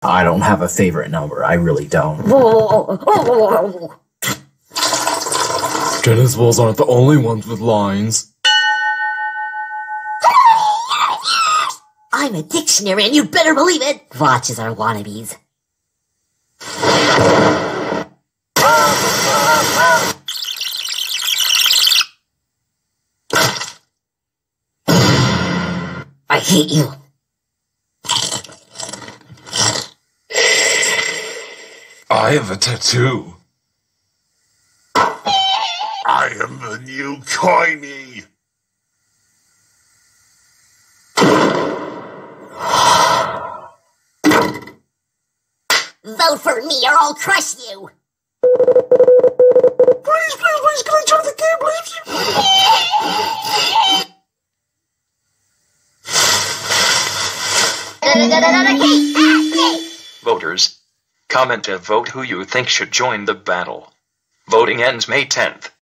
I don't have a favorite number. I really don't. Tennis balls aren't the only ones with lines. I'm a dictionary, and you better believe it. Watches are wannabes. I hate you. I have a tattoo. I am the new Coiny. Vote for me or I'll crush you. Please, can I join the game, please? Voters, comment and vote who you think should join the battle. Voting ends May 10th.